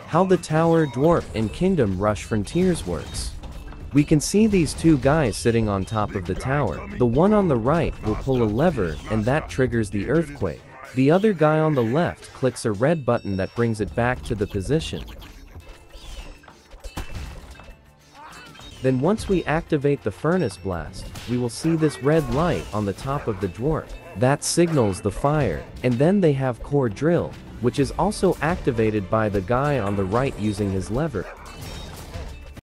How the Tower, Dwarf, and Kingdom Rush Frontiers works. We can see these two guys sitting on top of the tower. The one on the right will pull a lever, and that triggers the earthquake. The other guy on the left clicks a red button that brings it back to the position. Then once we activate the furnace blast, we will see this red light on the top of the dwarf. That signals the fire. And then they have core drill, which is also activated by the guy on the right using his lever.